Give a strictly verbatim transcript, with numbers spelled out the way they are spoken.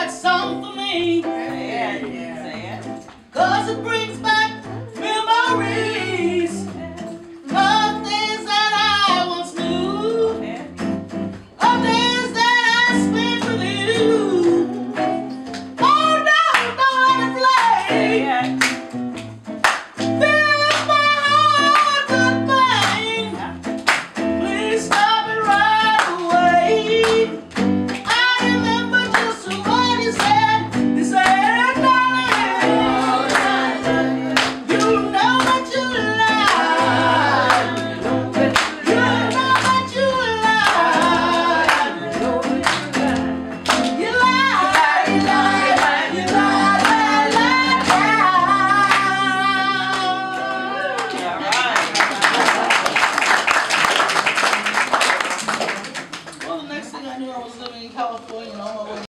that song for me. Yeah, yeah. Cause it brings back memories of things that I once knew, of days that I spent with you. Oh no, don't let it play. Fill my heart with pain. Please stop it right away. I remember just what he said. He said, darling, you know that you lied. You know that you lied. You lied, you lied, you lied, lied, lied. Well, the next thing I knew, I was living in California. You know,